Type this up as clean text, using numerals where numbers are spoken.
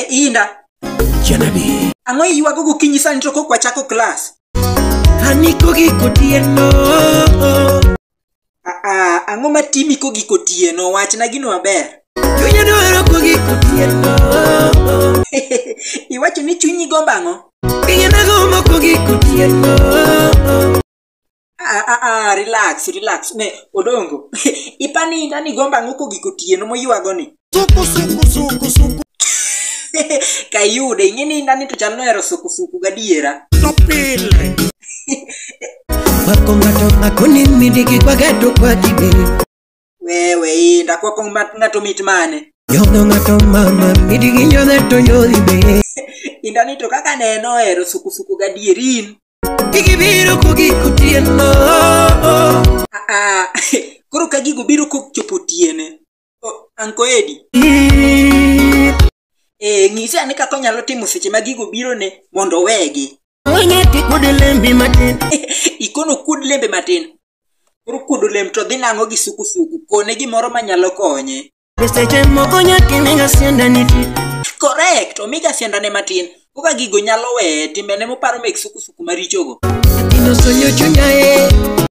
Inda. Janabi. Ang'o iwago gokinyi sani to kok wachako klas? Aniko giko tieno. Ang'o matimi kogiko tieno? Wachna gino maber. Chunya dwaro kogiko tieno. Iwacho ni chunyi gombo ang'o? Chunya nagombo kogiko tieno. Relax. Ne, Odongo. Ipani Inda ni gombo ang'o kogiko tieno moywago ni? Suku. Kayude, ing'eni Inda ni to chal nohero suku gadiera. Topile. Wako ng'ato makoni midigi kwa gato kwa gibe. Wewe Inda, kwako ng'ato mit mane? Yodo ng'ato mama midigi nyodhe to yodhi be. Inda ni to kaka neno ohero suku gadierin. Gigi biro kogiko tieno. Koro ka gigo biro kochopo tiene. Anko Edi. Ng'ise ane kaka onyalo timo seche ma gigo biro ne mondo wegi. Onyati kuod lembe matin. Ikono kuod lembe matin. Koro kuodo lembe to dhi nang'o gi suku. Kone gimoro manyalo konye. Seche moko nyati miga siandani tin. Correct, omiga siandane matin. Koka gigo nyalo weye timbene moparo mek suku marichogo. Ino sonyo chunyae.